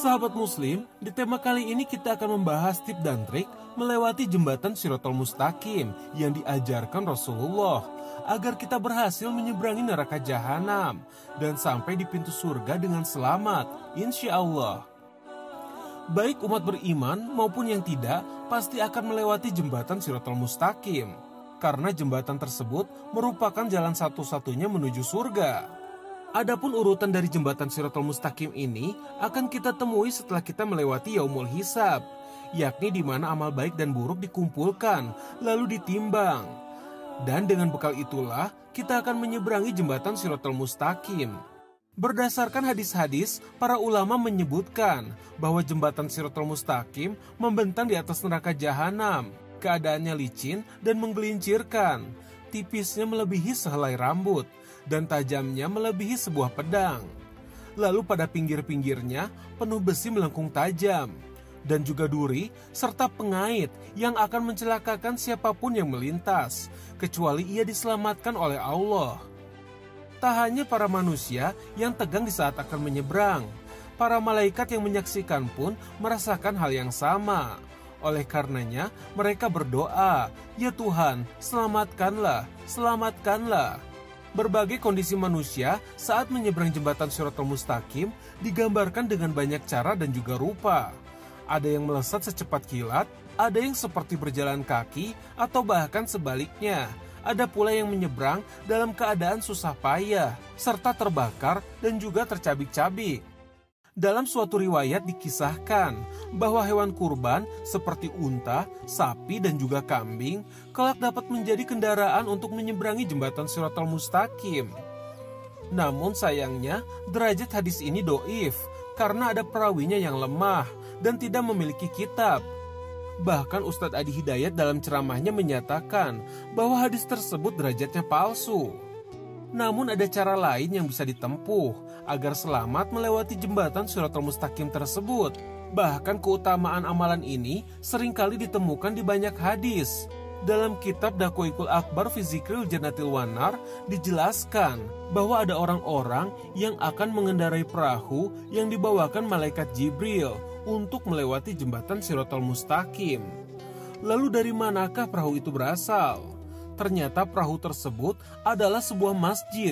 Sahabat Muslim, di tema kali ini kita akan membahas tip dan trik melewati jembatan Shirathul Mustaqim yang diajarkan Rasulullah agar kita berhasil menyeberangi neraka jahanam dan sampai di pintu surga dengan selamat, insya Allah. Baik umat beriman maupun yang tidak pasti akan melewati jembatan Shirathul Mustaqim karena jembatan tersebut merupakan jalan satu-satunya menuju surga. Adapun urutan dari jembatan Shirathul Mustaqim ini akan kita temui setelah kita melewati Yaumul Hisab, yakni di mana amal baik dan buruk dikumpulkan lalu ditimbang. Dan dengan bekal itulah kita akan menyeberangi jembatan Shirathul Mustaqim. Berdasarkan hadis-hadis, para ulama menyebutkan bahwa jembatan Shirathul Mustaqim membentang di atas neraka jahanam. Keadaannya licin dan menggelincirkan, tipisnya melebihi sehelai rambut dan tajamnya melebihi sebuah pedang. Lalu pada pinggir-pinggirnya penuh besi melengkung tajam dan juga duri serta pengait yang akan mencelakakan siapapun yang melintas kecuali ia diselamatkan oleh Allah. Tak hanya para manusia yang tegang di saat akan menyeberang, para malaikat yang menyaksikan pun merasakan hal yang sama. Oleh karenanya mereka berdoa, "Ya Tuhan, selamatkanlah, selamatkanlah." Berbagai kondisi manusia saat menyeberang jembatan Shirathul Mustaqim digambarkan dengan banyak cara dan juga rupa. Ada yang melesat secepat kilat, ada yang seperti berjalan kaki, atau bahkan sebaliknya. Ada pula yang menyeberang dalam keadaan susah payah, serta terbakar dan juga tercabik-cabik. Dalam suatu riwayat dikisahkan bahwa hewan kurban seperti unta, sapi, dan juga kambing kelak dapat menjadi kendaraan untuk menyeberangi jembatan Shirathul Mustaqim. Namun sayangnya derajat hadis ini doif karena ada perawinya yang lemah dan tidak memiliki kitab. Bahkan Ustadz Adi Hidayat dalam ceramahnya menyatakan bahwa hadis tersebut derajatnya palsu. Namun ada cara lain yang bisa ditempuh agar selamat melewati jembatan Shirathul Mustaqim tersebut. Bahkan keutamaan amalan ini seringkali ditemukan di banyak hadis. Dalam kitab Daqaiqul Akbar fi Dzikril Jannatil Wanar dijelaskan bahwa ada orang-orang yang akan mengendarai perahu yang dibawakan malaikat Jibril untuk melewati jembatan Shirathul Mustaqim. Lalu dari manakah perahu itu berasal? Ternyata perahu tersebut adalah sebuah masjid.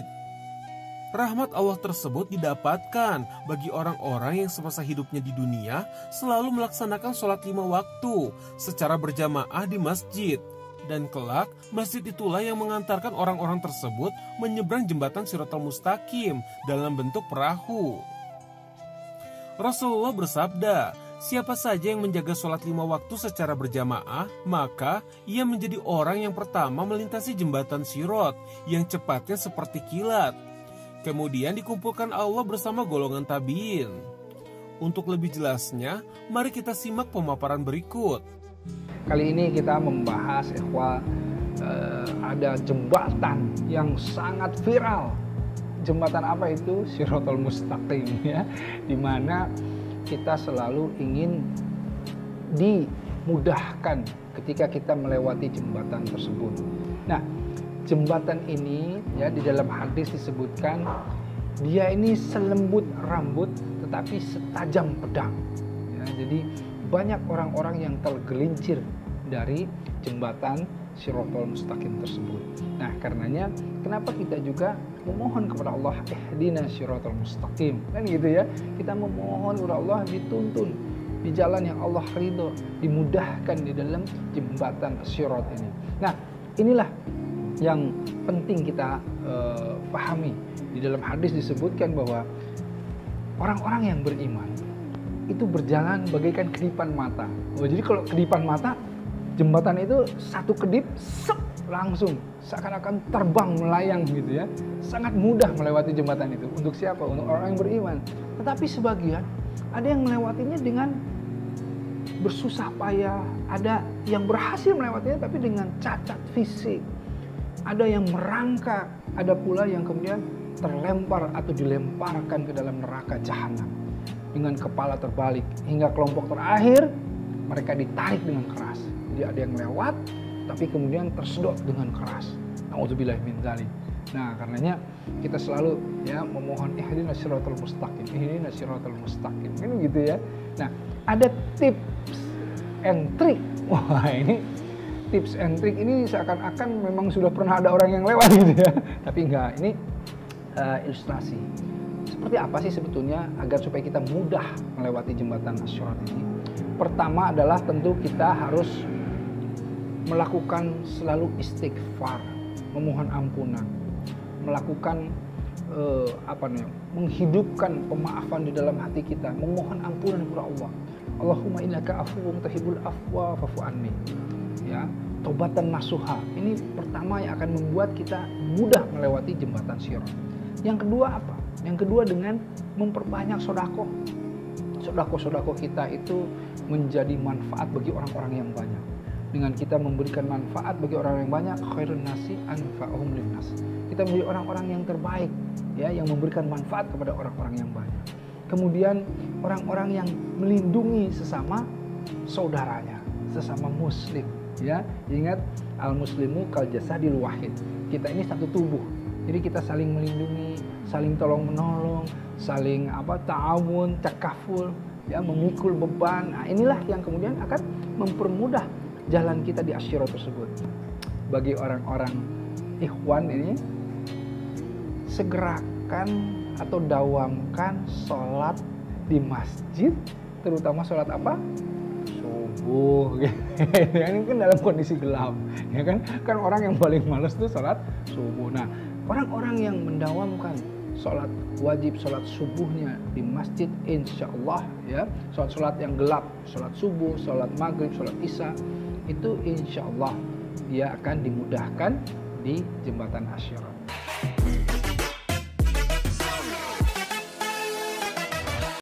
Rahmat Allah tersebut didapatkan bagi orang-orang yang semasa hidupnya di dunia selalu melaksanakan sholat 5 waktu secara berjamaah di masjid. Dan kelak, masjid itulah yang mengantarkan orang-orang tersebut menyeberang jembatan Shirathul Mustaqim dalam bentuk perahu. Rasulullah bersabda, siapa saja yang menjaga sholat 5 waktu secara berjamaah, maka ia menjadi orang yang pertama melintasi jembatan Sirat yang cepatnya seperti kilat. Kemudian dikumpulkan Allah bersama golongan tabiin. Untuk lebih jelasnya, mari kita simak pemaparan berikut. Kali ini kita membahas ada jembatan yang sangat viral. Jembatan apa itu? Shirathul Mustaqim, ya, dimana kita selalu ingin dimudahkan ketika kita melewati jembatan tersebut. Nah, jembatan ini ya di dalam hadis disebutkan dia ini selembut rambut tetapi setajam pedang. Ya, jadi banyak orang-orang yang tergelincir dari jembatan Shirathul Mustaqim tersebut. Nah, karenanya kenapa kita juga memohon kepada Allah, ihdina Shirathul Mustaqim, kan gitu ya. Kita memohon kepada Allah dituntun di jalan yang Allah ridho, dimudahkan di dalam jembatan Sirat ini. Nah, inilah yang penting kita pahami. Di dalam hadis disebutkan bahwa orang-orang yang beriman itu berjalan bagaikan kedipan mata. Jadi kalau kedipan mata, jembatan itu satu kedip, langsung seakan-akan terbang melayang gitu ya. Sangat mudah melewati jembatan itu. Untuk siapa? Untuk orang yang beriman. Tetapi sebagian ada yang melewatinya dengan bersusah payah, ada yang berhasil melewatinya tapi dengan cacat fisik. Ada yang merangkak, ada pula yang kemudian terlempar atau dilemparkan ke dalam neraka jahanam dengan kepala terbalik, hingga kelompok terakhir mereka ditarik dengan keras. Jadi ada yang lewat tapi kemudian tersedot dengan keras. Nauzubillah min dzalik. Nah, karenanya kita selalu ya memohon ihdinas siratal mustaqim, ihdinas siratal mustaqim. Kan gitu ya. Nah, ada tips and trick. Wah, ini tips and trick ini seakan-akan memang sudah pernah ada orang yang lewat gitu ya. Tapi enggak, ini ilustrasi. Seperti apa sih sebetulnya agar supaya kita mudah melewati jembatan Asy-Syirat ini? Pertama adalah tentu kita harus melakukan selalu istighfar, memohon ampunan, melakukan menghidupkan pemaafan di dalam hati kita, memohon ampunan kepada Allah. Allahumma innaka afuwwun tuhibbul afwa fa'fu anni. Ya, taubatan nasuha. Ini pertama yang akan membuat kita mudah melewati jembatan Sirat. Yang kedua apa? Yang kedua dengan memperbanyak sedekah. Sedekah kita itu menjadi manfaat bagi orang-orang yang banyak. Dengan kita memberikan manfaat bagi orang yang banyak, khairun nasi anfa'uhum linnas. Kita menjadi orang-orang yang terbaik, ya, yang memberikan manfaat kepada orang-orang yang banyak. Kemudian orang-orang yang melindungi sesama saudaranya, sesama muslim, ya. Ingat, al-muslimu kal jasadil wahid. Kita ini satu tubuh. Jadi kita saling melindungi, saling tolong-menolong, saling ta'awun, takaful, ya, memikul beban. Nah, inilah yang kemudian akan mempermudah jalan kita di Asy-Syirat tersebut. Bagi orang-orang ikhwan ini, segerakan atau dawamkan sholat di masjid, terutama sholat apa? Subuh. Ini kan dalam kondisi gelap, ya kan? Kan orang yang paling malas tuh sholat subuh. Nah, orang-orang yang mendawamkan sholat wajib, sholat subuhnya di masjid, insya Allah, ya, sholat yang gelap, sholat subuh, sholat maghrib, sholat isya, itu insya Allah dia akan dimudahkan di jembatan Asy-Syirat.